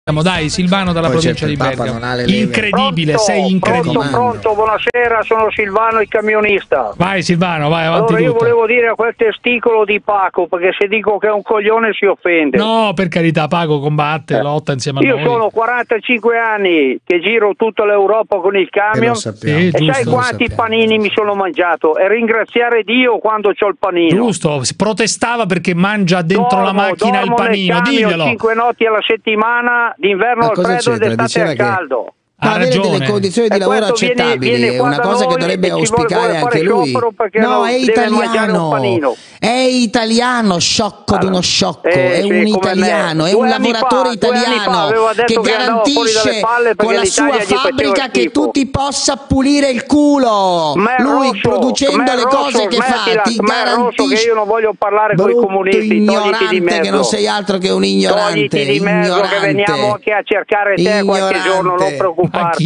Dai, Silvano dalla provincia di Bergamo. Incredibile, pronto, sei incredibile. Pronto, buonasera, sono Silvano il camionista. Vai Silvano, vai avanti. Allora io volevo dire a quel testicolo di Paco, perché se dico che è un coglione si offende. No, per carità, Paco combatte, lotta insieme a noi. Io sono 45 anni che giro tutta l'Europa con il camion e sai quanti panini mi sono mangiato? E ringraziare Dio quando c'ho il panino. Giusto, si protestava perché mangia dentro la macchina il panino, diglielo. 5 notti alla settimana, d'inverno al freddo ed estate al caldo. Ma avere delle condizioni di lavoro accettabili è una cosa che dovrebbe auspicare anche lui. No, è italiano, è italiano, sciocco d'uno sciocco, è un italiano, è un lavoratore italiano che garantisce con la sua fabbrica che tu ti possa pulire il culo. Lui producendo le cose che fa ti garantisce. Che io non voglio parlare con i comunisti, ignorante che non sei altro che un ignorante. Togliti di mezzo che veniamo anche a cercare te qualche giorno, non preoccuparti.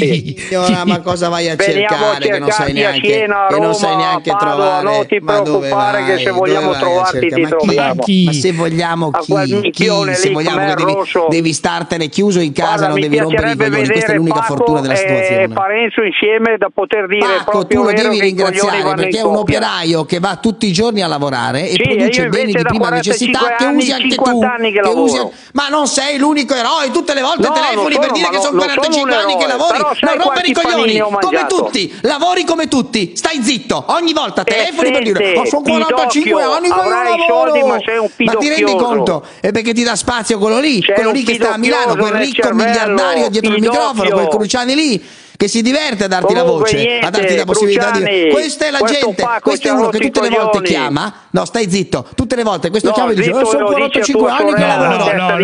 Ma cosa vai a cercare che non sai neanche, trovare? Non ti preoccupare che se vogliamo trovarti ti troviamo. Ma se vogliamo chi? Se vogliamo che devi startene chiuso in casa, non devi rompere i coglioni. Questa è l'unica fortuna della situazione. E Parenzo insieme da poter dire Paco, tu lo devi ringraziare perché è un operaio che va tutti i giorni a lavorare e produce beni di prima necessità che usi anche tu. Ma non sei l'unico eroe, tutte le volte telefoni per dire che sono 45 anni che lavori. Non rompere i coglioni, come tutti, lavori come tutti, stai zitto, ogni volta telefoni per dire sono 45 anni che lavoro, ma ti rendi conto? È perché ti dà spazio quello lì che sta a Milano, quel ricco miliardario dietro il microfono, quel Cruciani lì, che si diverte a darti la voce, a darti la possibilità di dire questa è la gente, questo è uno che tutte le volte chiama, no stai zitto, tutte le volte questo chiama e dice sono 45 anni che lavoro,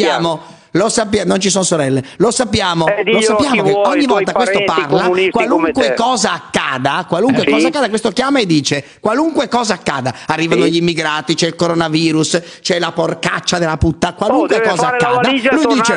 lo sappiamo, non ci sono sorelle, lo sappiamo che ogni volta questo parla, qualunque cosa accada, questo chiama e dice qualunque cosa accada, arrivano gli immigrati, c'è il coronavirus, c'è la porcaccia della puttana, qualunque cosa accada, lui dice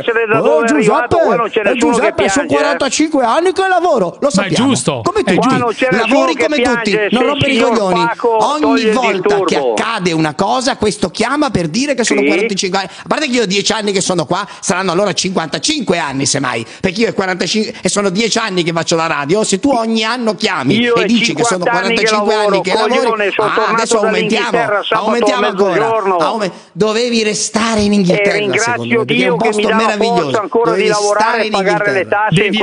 Giuseppe sono 45 anni che lavoro, lo sappiamo, come tutti, lavori come tutti, non rompere i coglioni, ogni volta che accade una cosa questo chiama per dire che sono 45 anni, a parte che io ho 10 anni che sono qua, saranno allora 55 anni semmai, perché io è 45 e sono 10 anni che faccio la radio, se tu ogni anno chiami e dici che sono 45 anni che lavori, adesso aumentiamo ancora, dovevi restare in Inghilterra secondo me, perché è un posto meraviglioso, dovevi stare in Inghilterra, devi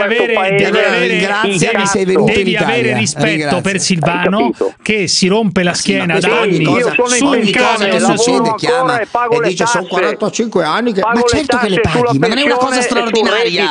avere rispetto per Silvano che si rompe la schiena da anni ogni cosa che succede chiama e dice sono 45 anni che... ma certo che le paghi, ma non è una cosa straordinaria,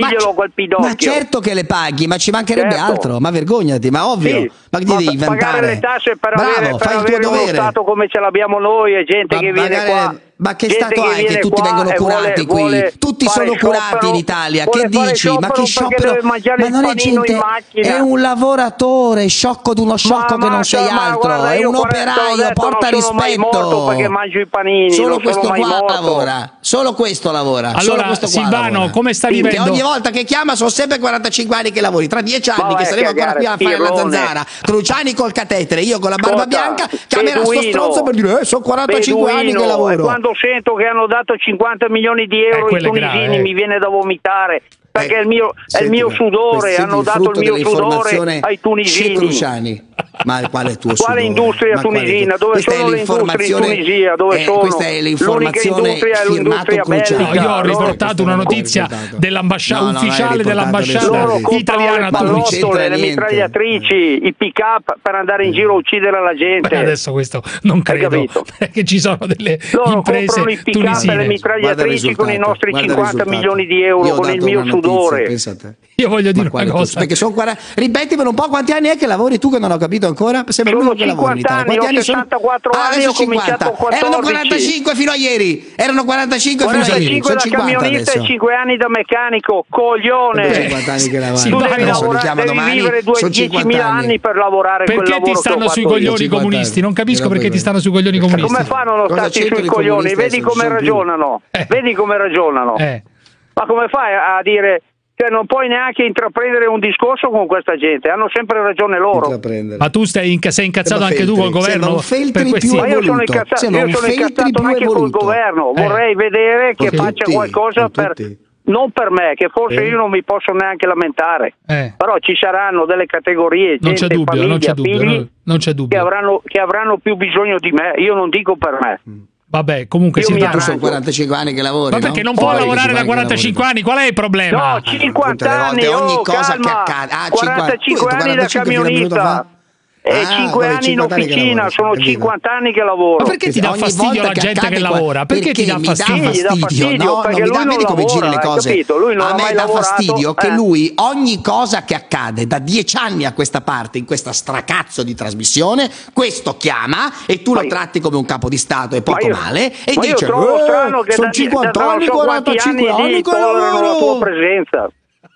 ma certo che le paghi, ma ci mancherebbe altro, ma vergognati, ma ovvio, ma che ti devi inventare? Pagare le tasse per fai il tuo dovere, uno stato come ce l'abbiamo noi e gente che viene qua. Ma che stato hai che tutti vengono curati qui? Tutti sono curati in Italia. Che dici? Ma che sciopero? Ma non è gente, è un lavoratore, sciocco d'uno sciocco che non sei altro. È un operaio, porta rispetto. Perché mangio i panini. Solo questo qua lavora. Solo questo lavora. Allora, Silvano, come sta vivendo? Ogni volta che chiama sono sempre 45 anni che lavori. Tra 10 anni che saremo ancora qui a fare la zanzara. Cruciani col catetere, io con la barba bianca, chiamerà sto stronzo per dire sono 45 anni che lavoro. Sento che hanno dato 50 milioni di euro ai tunisini mi viene da vomitare perché è il mio sudore, hanno dato il mio sudore ai tunisini. Ma qual è il tuo quale industria tunisina? Dove sono le industrie in Tunisia? Dove sono? Questa è l'informazione firmato Cruciani. Io ho riportato una notizia dell'ambasciata ufficiale dell'ambasciata italiana a Tunisi. Le mitragliatrici, i pick up per andare in giro a uccidere la gente. Beh, adesso questo non credo, perché ci sono delle imprese comprano i pick up e le mitragliatrici con i nostri 50 milioni di euro, con il mio sudore. Io voglio dire una cosa, perché sono ripetimelo un po', quanti anni è che lavori tu che non ho capito ancora? Sono 50 anni, ho 64 anni, ho cominciato a 14. Erano 45 fino a ieri, erano 45 fino a ieri, sono 50 da camionista e 5 anni da meccanico, coglione. 50 anni che lavori. Tu devi lavorare, devi vivere 10.000 anni per lavorare quel lavoro. Perché ti stanno sui coglioni comunisti? Non capisco perché ti stanno sui coglioni comunisti. Come fanno a non starti sui coglioni? Vedi come ragionano. Vedi come ragionano. Ma come fai a dire... Cioè non puoi neanche intraprendere un discorso con questa gente, hanno sempre ragione loro. Ma tu sei incazzato anche tu col governo? Ma io sono incazzato anche col governo, vorrei vedere che faccia qualcosa per non per me, che forse io non mi posso neanche lamentare, però ci saranno delle categorie, non c'è dubbio, famiglia, non c'è dubbio, figli, non c'è dubbio. Che avranno più bisogno di me, io non dico per me. Vabbè, comunque tu sono 45 anni che lavori. Ma perché non puoi lavorare da 45 anni? Qual è il problema? No, 50 anni, ogni cosa calma. che accade. 45 anni da camionista. E 5 anni in officina, sono 50 anni che lavoro. Ma perché ti dà fastidio la gente che lavora? Perché ti dà fastidio? No, non mi dà, vedi come giri le cose. A me dà fastidio che lui, ogni cosa che accade da 10 anni a questa parte, in questa stracazzo di trasmissione, questo chiama e tu lo tratti come un capo di Stato e poco male e dice sono 50 anni, 45 anni che lavoro. La tua presenza.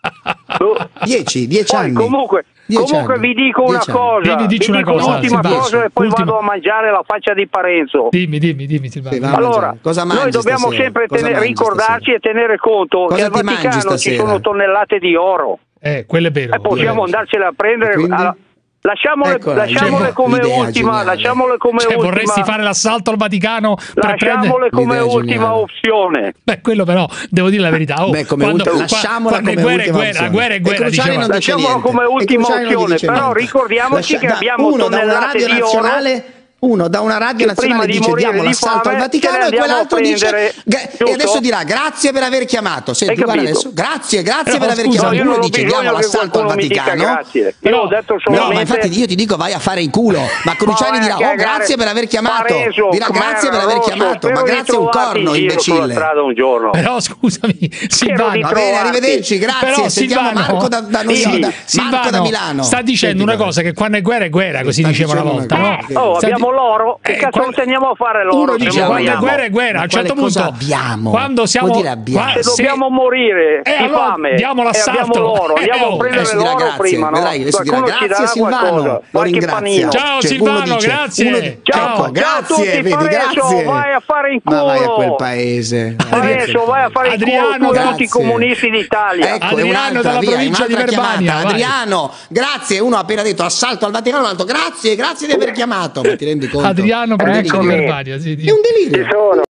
10 anni. Comunque vi dico una cosa, l'ultima cosa e poi vado a mangiare la faccia di Parenzo. Dimmi Silvano. Allora, noi dobbiamo sempre ricordarci e tenere conto che al Vaticano ci sono tonnellate di oro. Quello è vero. E possiamo andarcele a prendere. Lasciamole come ultima, vorresti fare l'assalto al Vaticano per lasciamole come ultima opzione. Beh, quello però devo dire la verità. Lasciamola come ultima opzione. Lasciamola come ultima opzione, però ricordiamoci che abbiamo tonnellate di oro. Uno da una radio nazionale dice diamo l'assalto al Vaticano e quell'altro dice e adesso dirà grazie per aver chiamato. Senti, guarda adesso, grazie per aver chiamato. Uno dice diamo l'assalto al Vaticano. Io ho detto no, ma infatti io ti dico vai a fare in culo. Ma Cruciani dirà grazie per aver chiamato. Dirà grazie per aver chiamato. Ma grazie un corno, imbecille. Però scusami, Silvano. Va bene, arrivederci, grazie. Sentiamo Marco da Milano. Sta dicendo una cosa che quando è guerra, così diceva una volta, no? Abbiamo l'oro, che cazzo teniamo a fare l'oro? Uno dice quando è guerra, a un certo punto abbiamo? Quando siamo se dobbiamo morire di fame, diamo l'assalto, l'oro, andiamo a prendere l'oro prima, no? Grazie Silvano, lo ringrazio. Ciao Silvano, grazie. Ciao, grazie, grazie. Vai a fare in culo. Ma vai a quel paese. Adesso vai a fare in culo tutti i comunisti d'Italia. Adriano dalla provincia di Verbania. Adriano, grazie. Uno ha appena detto assalto al Vaticano, l'altro grazie di aver chiamato. Ma ti rendi conto? Adriano provincia di Verbania, sì. È un delirio.